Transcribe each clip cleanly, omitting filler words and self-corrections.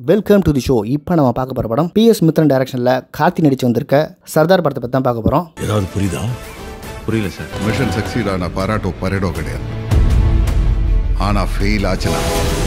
Welcome to the show. இப்போ நம்ம பார்க்க போகிற படம் PS மித்ரன் டைரக்ஷனில் கார்த்தி நடிச்சு வந்திருக்க சர்தார் படத்தை பற்றி தான் பார்க்க போகிறோம். ஏதாவது புரியுதா? புரியல சார். மிஷன் சக்சீட் ஆன பாராட்டோ பரேடோ கிடையாது, ஆனால் ஃபெயில் ஆச்சுனா.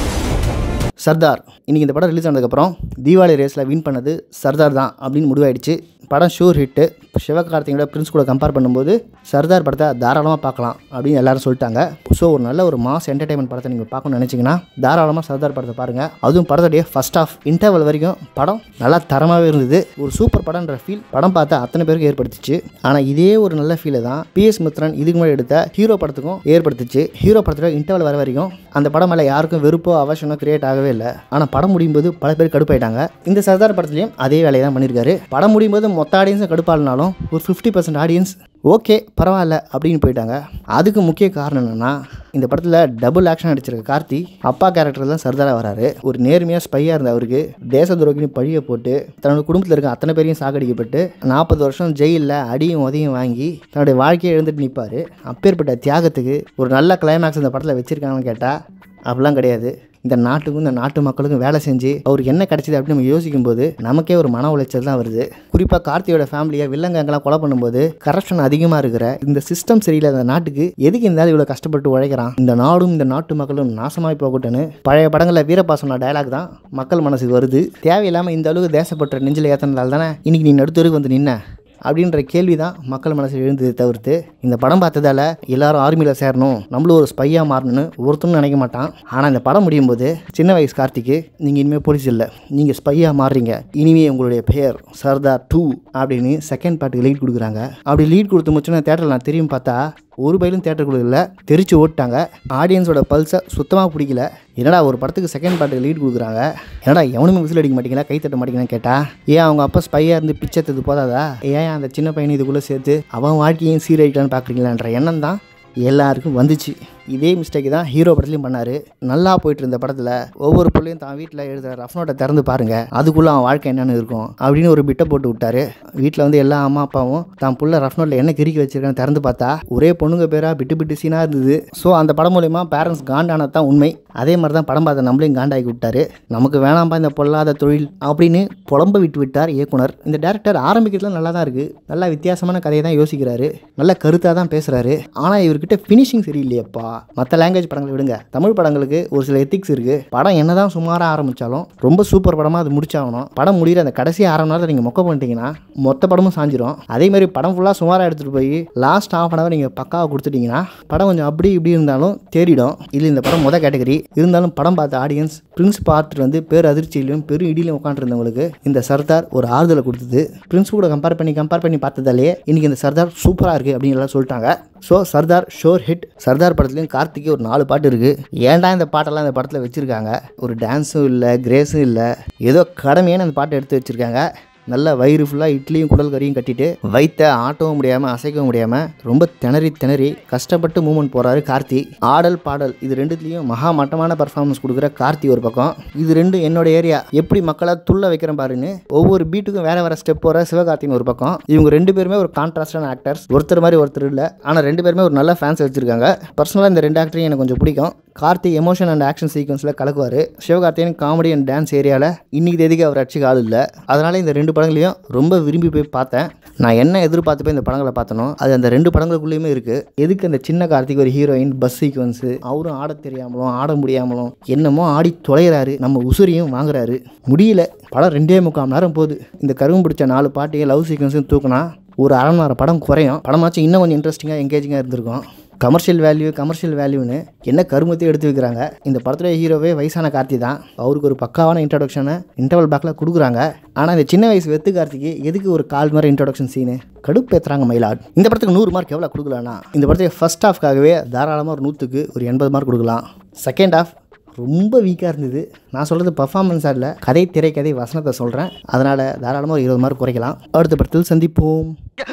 சர்தார் இன்னைக்கு இந்த படம் ரிலீஸ் ஆனதுக்கப்புறம் தீபாவளி ரேஸில் வின் பண்ணது சர்தார் தான் அப்படின்னு முடிவாயிடுச்சு. படம் ஷூர் ஹிட்டு. சிவகார்த்திகோட பிரின்ஸ் கூட கம்பேர் பண்ணும்போது சர்தார் படத்தை தாராளமாக பார்க்கலாம் அப்படின்னு எல்லாரும் சொல்லிட்டாங்க. ஸோ ஒரு நல்ல ஒரு மாஸ் என்டர்டைன்மெண்ட் படத்தை நீங்கள் பார்க்கணும்னு நினச்சிங்கன்னா தாராளமாக சர்தார் படத்தை பாருங்கள். அதுவும் படத்துடைய ஃபர்ஸ்ட் ஆஃப் இன்டர்வல் வரைக்கும் படம் நல்லா தரமாகவே இருந்தது. ஒரு சூப்பர் படம்ன்ற ஃபீல் படம் பார்த்தா அத்தனை பேருக்கு ஏற்படுத்திச்சு. ஆனால் இதே ஒரு நல்ல ஃபீலை தான் PS மித்ரன் இதுக்கு முன்னாடி எடுத்த ஹீரோ படத்துக்கும் ஏற்படுத்திச்சு. ஹீரோ படத்தில் இன்டர்வல் வர வரைக்கும் அந்த படம் மேலே யாருக்கும் வெறுப்போ அவசியம் கிரியேட் ஆகவே இல்லை. ஆனால் படம் முடியும் போது பல பேர் கடுப்பாயிட்டாங்க. இந்த சர்தார் படத்துலையும் அதே வேலையை தான் பண்ணியிருக்காரு. படம் முடியும் போது மொத்த ஆடியன்ஸும் கடுப்பாளினாலும் ஒரு 50% ஆடியன்ஸ் ஓகே பரவாயில்ல அப்படின்னு போயிட்டாங்க. அதுக்கு முக்கிய காரணம் என்னென்னா, இந்த படத்தில் டபுள் ஆக்ஷன் அடிச்சிருக்க கார்த்தி அப்பா கேரக்டர் தான் சர்தாராக வராரு. ஒரு நேர்மையாக ஸ்பையாக இருந்த அவருக்கு தேச துரோகின்னு பழியை போட்டு தன்னோட குடும்பத்தில் இருக்க அத்தனை பேரையும் சாகடிக்கப்பட்டு 40 வருஷம் ஜெயிலில் அடியும் உதையும் வாங்கி தன்னுடைய வாழ்க்கையை எழுந்துட்டு நிற்பார். அப்பேற்பட்ட தியாகத்துக்கு ஒரு நல்ல கிளைமேக்ஸ் இந்த படத்தில் வச்சுருக்காங்கன்னு கேட்டால் அப்படிலாம் கிடையாது. இந்த நாட்டுக்கும் இந்த நாட்டு மக்களுக்கும் வேலை செஞ்சு அவருக்கு என்ன கிடைச்சிது அப்படின்னு நம்ம யோசிக்கும் போது நமக்கே ஒரு மன உளைச்சல் தான் வருது. குறிப்பாக கார்த்தியோட ஃபேமிலியை வில்லங்கங்கெல்லாம் கொலை பண்ணும்போது கரப்ஷன் அதிகமாக இருக்கிற இந்த சிஸ்டம் சரியில்லாத நாட்டுக்கு எதுக்கு இந்த இவ்வளோ கஷ்டப்பட்டு உழைக்கிறான், இந்த நாடும் இந்த நாட்டு மக்களும் நாசமாகி போகட்டுன்னு பழைய படங்களில் வீரப்பா சொன்ன டயலாக் தான் மக்கள் மனசுக்கு வருது. தேவையில்லாமல் இந்த அளவுக்கு தேசப்பற்ற நெஞ்சில் ஏற்றினதால் தானே இன்னைக்கு நீ நடுத்தருக்கு வந்து நின்ன அப்படின்ற கேள்வி தான் மக்கள் மனசில் எழுந்தது தவிர்த்து இந்த படம் பார்த்ததால் எல்லாரும் ஆர்மியில் சேரணும், நம்மளும் ஒரு ஸ்பையாக மாறணும்னு ஒருத்தரும் நினைக்க மாட்டான். ஆனால் இந்த படம் முடியும் போது சின்ன வயசு கார்த்திக்கு நீங்கள் இனிமேல் போலீஸ் இல்லை, நீங்கள் ஸ்பையாக மாறுறீங்க, இனிமேல் உங்களுடைய பெயர் சர்தார் 2 அப்படின்னு செகண்ட் பார்ட்டுக்கு லீட் கொடுக்குறாங்க. அப்படி லீட் கொடுத்து முடிச்சோன்னா தேட்டரில் நான் திரும்பி பார்த்தா ஒரு பயிலும் தேட்டருக்குள்ள இல்லை, தெரிச்சு ஓட்டாங்க. ஆடியன்ஸோட பல்ஸை சுத்தமாக பிடிக்கல. என்னடா ஒரு படத்துக்கு செகண்ட் பார்ட்டுக்கு லீட் கொடுக்குறாங்க, என்னடா எவனுமே விசில் அடிக்க மாட்டீங்களா, கை தட்ட மாட்டீங்கன்னு கேட்டால், ஏன் அவங்க அப்பா ஸ்பையாக இருந்து பிச்சை தது போதாதா, ஏன் அந்த சின்ன பையனை இதுக்குள்ளே சேர்த்து அவன் வாழ்க்கையும் சீரழிக்கலான்னு பார்க்குறீங்களான்ற எண்ணம் தான் எல்லாருக்கும் வந்துச்சு. இதே மிஸ்டேக் தான் ஹீரோ படத்துலையும் பண்ணார். நல்லா போயிட்டு இருந்த படத்தில் ஒவ்வொரு பிள்ளையும் தான் வீட்டில் எழுதுகிற ரஃப் நோட்டை திறந்து பாருங்கள், அதுக்குள்ளே அவன் வாழ்க்கை என்னென்னு இருக்கும் அப்படின்னு ஒரு பிட்டை போட்டு விட்டாரு. வீட்டில் வந்து எல்லா அம்மா அப்பாவும் தான் புள்ள ரஃப் நோட்டில் என்ன கிறுக்கி வச்சிருக்கான்னு திறந்து பார்த்தா ஒரே பொண்ணுங்க பேராக பிட்டு சீனாக இருந்தது. ஸோ அந்த படம் மூலயமா பேரண்ட்ஸ் காண்டானது தான் உண்மை. அதே மாதிரி தான் படம் பார்த்த நம்மளையும் காண்டாக்கி விட்டார். நமக்கு வேணாம்பா இந்த பொல்லாத தொழில் அப்படின்னு புலம்ப விட்டு விட்டார் இயக்குனர். இந்த டேரக்டர் ஆரம்பிக்கிறதுலாம் நல்லா தான் இருக்குது, நல்லா வித்தியாசமான கதையை தான் யோசிக்கிறாரு, நல்ல கருத்தாக தான் பேசுகிறாரு. ஆனால் இவர்கிட்ட ஃபினிஷிங் சரியில்லையப்பா. மற்ற லாங்குவேஜ் படங்களை விடுங்க, தமிழ் படங்களுக்கு ஒரு சில எத்திக்ஸ் இருக்குது. படம் என்னதான் சுமாராக ஆரம்பித்தாலும் ரொம்ப சூப்பர் படமாக அது முடிச்சாகணும். படம் முடிகிற அந்த கடைசி 1/2 மணி நேரத்தில் நீங்கள் மொக்க பண்ணிட்டீங்கன்னா மொத்த படமும் சாஞ்சிரும். அதேமாதிரி படம் ஃபுல்லாக சுமாராக எடுத்துகிட்டு போய் லாஸ்ட் 1/2 மணி நேரம் நீங்கள் பக்காவாக கொடுத்துட்டிங்கன்னா படம் கொஞ்சம் அப்படி இப்படி இருந்தாலும் தேடிடும். இல்லை இந்த படம் மொதல் கேட்டகரி இருந்தாலும் படம் பார்த்த ஆடியன்ஸ் பிரின்ஸ் பார்த்துட்டு வந்து பேர் அதிர்ச்சியிலையும் பெரும் இடியிலையும் உட்காந்துருந்தவங்களுக்கு இந்த சர்தார் ஒரு ஆறுதலை கொடுத்தது. பிரின்ஸ் கூட கம்பேர் பண்ணி பார்த்ததாலே இன்னைக்கு இந்த சர்தார் சூப்பராக இருக்குது அப்படின்னு எல்லாம் சொல்லிட்டாங்க. So Sardar sure hit. Sardar படத்துலையும் கார்த்திக்கு ஒரு 4 பாட்டு இருக்குது. ஏன்டா இந்த பாட்டெல்லாம் இந்த படத்தில் வச்சுருக்காங்க, ஒரு டான்ஸும் இல்லை, கிரேஸும் இல்லை, ஏதோ கடமையான அந்த பாட்டை எடுத்து வச்சுருக்காங்க. நல்ல வயிறு ஃபுல்லாக இட்லியும் குடல் கறியும் கட்டிட்டு வைத்த ஆட்டவும் முடியாமல் அசைக்கவும் முடியாமல் ரொம்ப திணறி கஷ்டப்பட்டு மூவ்மெண்ட் போகிறாரு கார்த்தி. ஆடல் பாடல் இது ரெண்டுத்துலேயும் மகா மட்டமான பர்ஃபார்மன்ஸ் கொடுக்குற கார்த்தி ஒரு பக்கம், இது ரெண்டும் என்னோட ஏரியா எப்படி மக்களை துள்ள வைக்கிறேன் பாருன்னு ஒவ்வொரு பீட்டுக்கும் வேற ஸ்டெப் போகிற சிவகார்த்தின்னு ஒரு பக்கம். இவங்க 2 பேருமே ஒரு கான்ட்ராஸ்டான ஆக்டர்ஸ், ஒருத்தர் மாதிரி ஒருத்தர் இல்லை. ஆனால் 2 பேருமே ஒரு நல்ல ஃபேன்ஸ் வச்சுருக்காங்க. பர்சனலாக இந்த 2 ஆக்டரையும் எனக்கு கொஞ்சம் பிடிக்கும். கார்த்தி எமோஷன் அண்ட் ஆக்ஷன் சீக்வன்ஸில் கலக்குவார். சிவகார்த்தியன் காமெடி அண்ட் டான்ஸ் ஏரியாவில் இன்னைக்கு தேதிக்கு அவர் அடிச்சுக்க ஆள் இல்லை. அதனால் இந்த 2 படங்களையும் ரொம்ப விரும்பி போய் பார்த்தேன். நான் என்ன எதிர்பார்த்து போய் இந்த படங்களை பார்த்தனோ அது அந்த 2 படங்களுக்குள்ளேயுமே இருக்குது. எதுக்கு அந்த சின்ன கார்த்திக் ஒரு ஹீரோயின் பஸ் சீக்வன்ஸு, அவரும் ஆட தெரியாமலும் ஆட முடியாமலும் என்னமோ ஆடி தொலைகிறாரு, நம்ம உசுரியும் வாங்குறாரு. முடியல. படம் 2.25 மணி நேரம் போகுது. இந்த கரும்பு பிடிச்ச 4 பாட்டையும் லவ் சீக்வன்ஸும் தூக்குனா ஒரு 1/2 மணி நேரம் படம் குறையும். படமாச்சும் இன்னும் கொஞ்சம் இன்ட்ரெஸ்டிங்காக எங்கேஜிங்காக இருந்திருக்கும். கமர்ஷியல் வேல்யூன்னு என்ன கருமத்தையும் எடுத்து வைக்கிறாங்க. இந்த படத்தில் ஹீரோவே வயசான கார்த்தி தான். அவருக்கு ஒரு பக்காவான இன்ட்ரடக்ஷனை இன்டர்வல் பேக்கில் கொடுக்குறாங்க. ஆனால் இந்த சின்ன வயசு வெத்து கார்த்திக்கு எதுக்கு ஒரு கால் மாதிரி இன்ட்ரடக்ஷன் சீனு கடுப்பேற்றுறாங்க மயிலாட். இந்த படத்துக்கு 100 மார்க் எவ்வளோ கொடுக்கலான்னா இந்த படத்துக்கு ஃபர்ஸ்ட் ஹாஃப்காகவே தாராளமாக ஒரு 100க்கு ஒரு 80 மார்க் கொடுக்கலாம். செகண்ட் ஹாஃப் ரொம்ப வீக்காக இருந்தது. நான் சொல்கிறது பர்ஃபார்மன்ஸாக இல்லை, கதை திரைக்கதை வசனத்தை சொல்கிறேன். அதனால் தாராளமாக ஒரு 20 மார்க் குறைக்கலாம். அடுத்த படத்தில் சந்திப்போம்.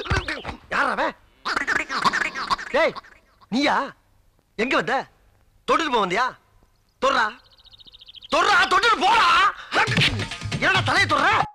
நீயா எங்க வந்த? தொட்டுட்டு போவந்தியா? தொடுறா தொடுறா தொட்டுட்டு போடா. என்னடா தலையை தொடுற?